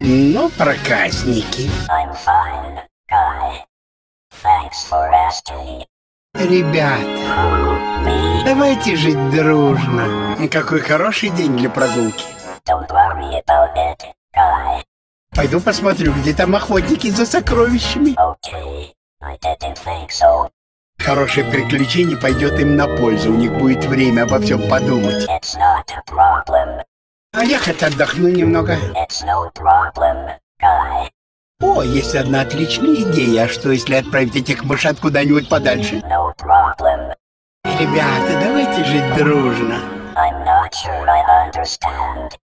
Ну, проказники. I'm fine, Guy. Thanks for asking. Ребята, давайте жить дружно. Какой хороший день для прогулки. Don't worry about it, Guy. Пойду посмотрю, где там охотники за сокровищами. Okay, I didn't think so. Хорошее приключение пойдет им на пользу. У них будет время обо всем подумать. It's not a problem. А я хоть отдохну немного. It's no problem, Guy. О, есть одна отличная идея. А что, если отправить этих мышат куда-нибудь подальше? No problem. Ребята, давайте жить дружно. I'm not sure I understand.